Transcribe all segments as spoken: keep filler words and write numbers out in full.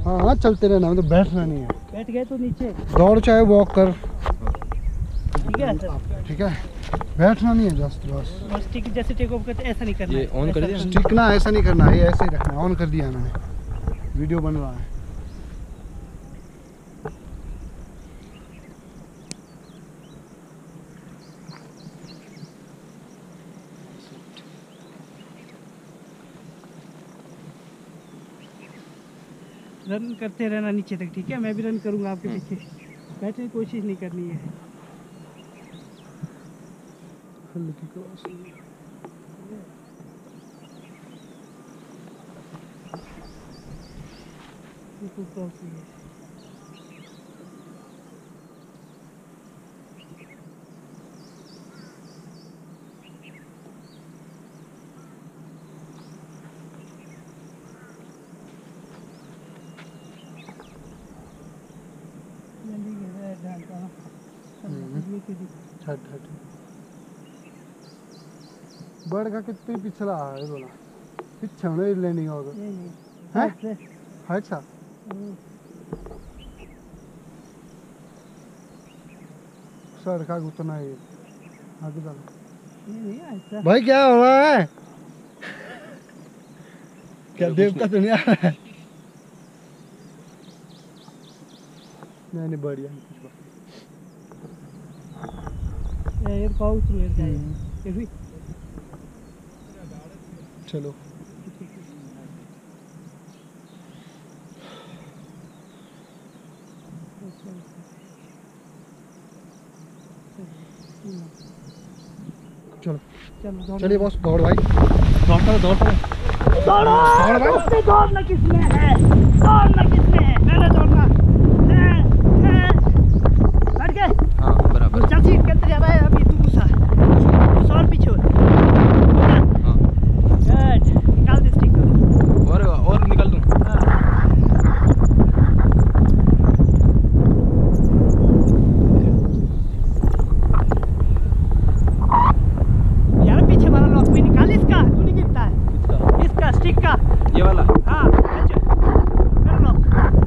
हाँ हाँ चलते रहना, मतलब बैठना नहीं है। बैठ गए तो नीचे दौड़ चाहे वॉक कर, ठीक है सर। ठीक है, बैठना नहीं है जस्ट बस। और स्टिक जैसे टेक ऑफ करते ऐसा नहीं करना ये है। ऑन कर दिया? स्टिक ना ऐसा नहीं करना है, ये ऐसे ही रखना है। ऑन कर दिया है मैंने, वीडियो बन रहा है। रन करते रहना नीचे तक, ठीक है? मैं भी रन करूंगा आपके पीछे, बैठने की कोशिश नहीं करनी है। हल्की क्रॉस बर्ड का कितने पिछला है बोला, पीछे होने लैंडिंग होगा है हाइट सा। सर का उतना है आगे चल। भाई क्या हो रहा है? क्या देवता तो नहीं आ रहा है? नहीं नहीं बढ़िया है कुछ बात। एयर पाउच ले जाए भी। चलो चलो चलो चलिए बॉस, दौड़ भाई, दौड़ता दौड़ता दौड़ो। दौड़ भाई, उससे दौड़ना किसमें है? दौड़ना किसमें है? मैंने दौड़ना है, है। बैठ गए? हाँ बराबर। चल सीट के अंदर जा रहा है अभी, तू घुसा घुसा और पीछे हो। हाँ गुड, निकाल दे स्टिक को। और और निकाल दूँ? यार पीछे वाला लॉक भी निकाल इसका, तू नहीं गिरता है। किसका? इसका स्टिक का, ये वाला? हाँ अच्छा कर लॉक।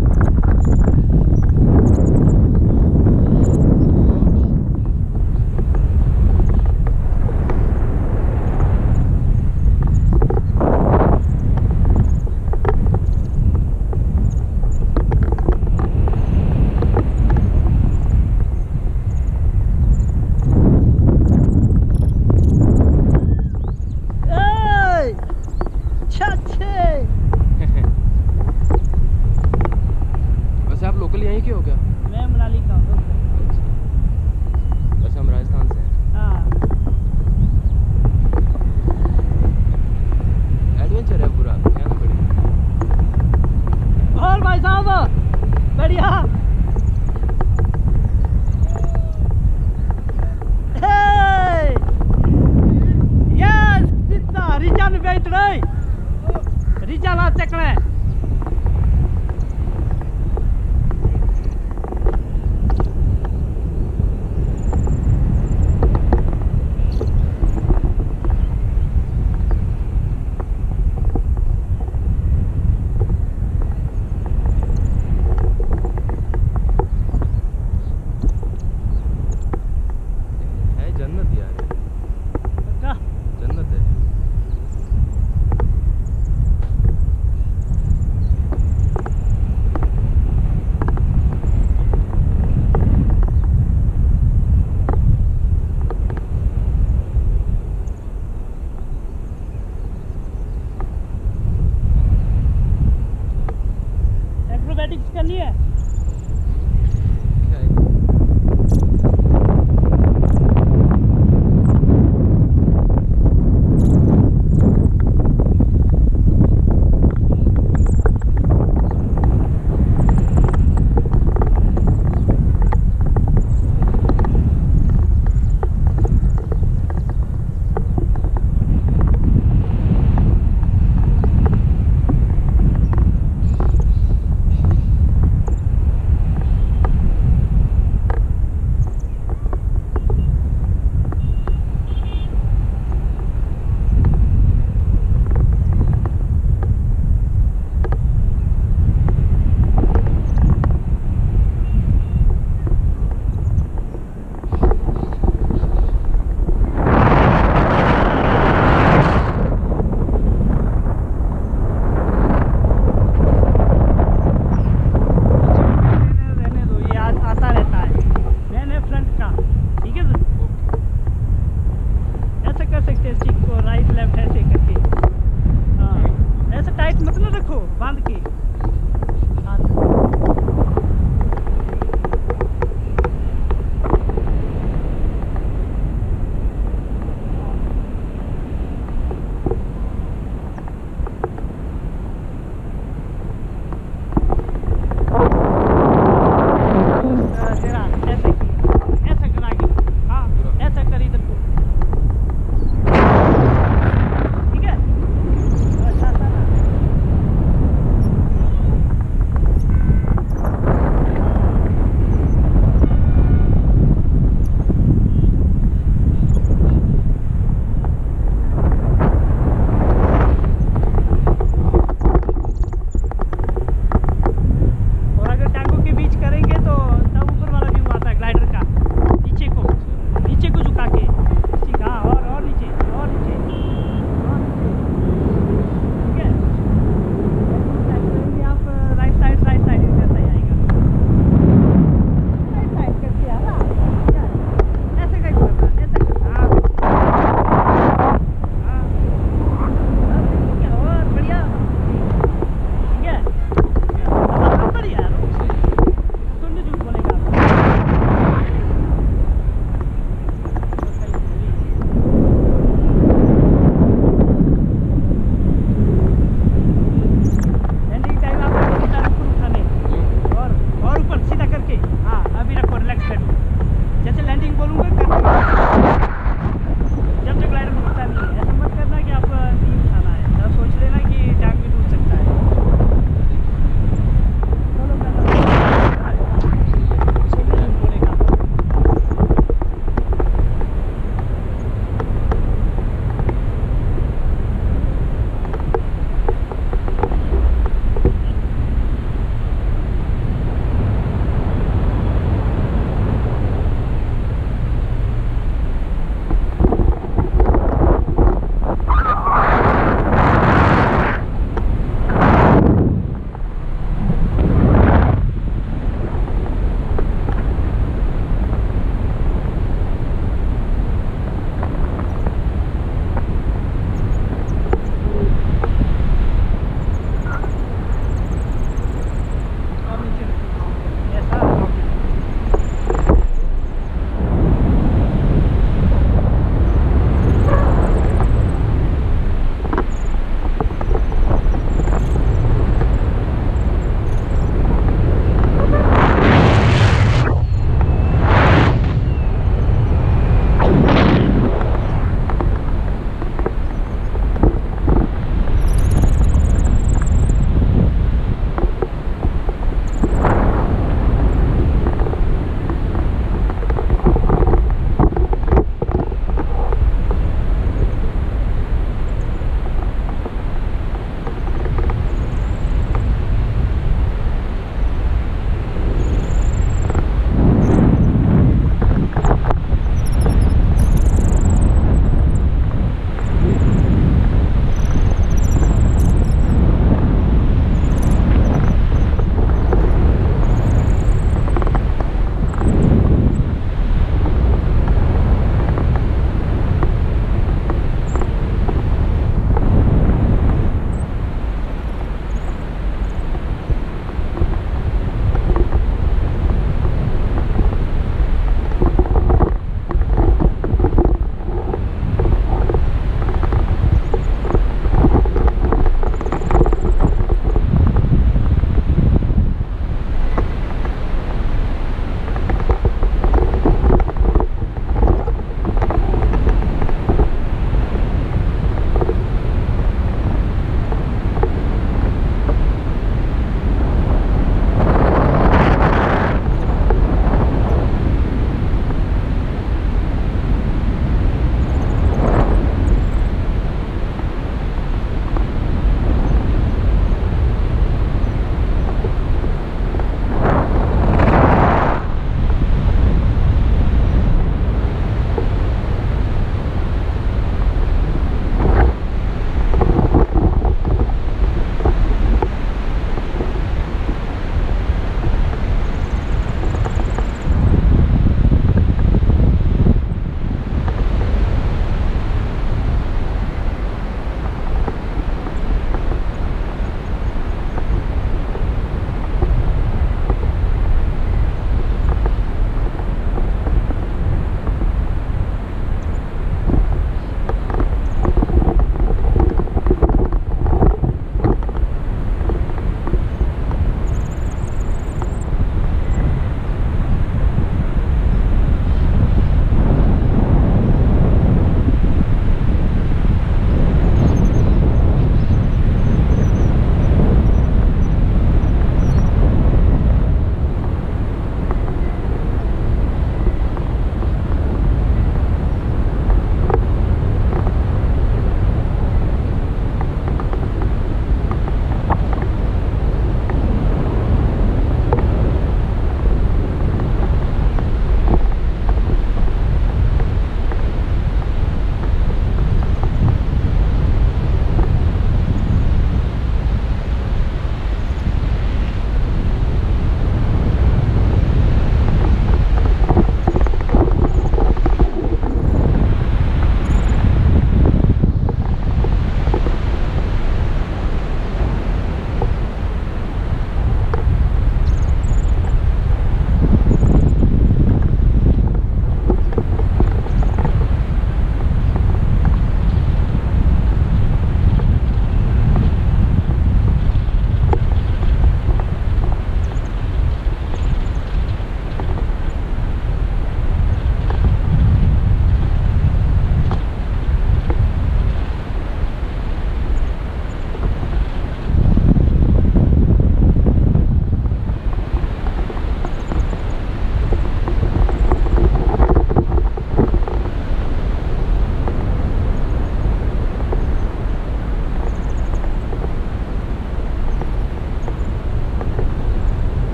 वैसे आप लोकल यहीं के हो क्या? मैं मनाली का हूँ। अच्छा, वैसे हम राजस्थान से हैं। हाँ एडवेंचर है पूरा, क्या ना बढ़िया। और भाई साहब बढ़िया। यस सीता रिजन बैठ रही, रिजन आ चकड़े। है जन्नत यार, पक्का जन्नत है। एक्रोबैटिक्स करनी है। क्या है?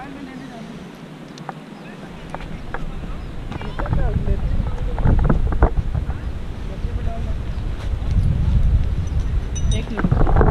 एक मिनट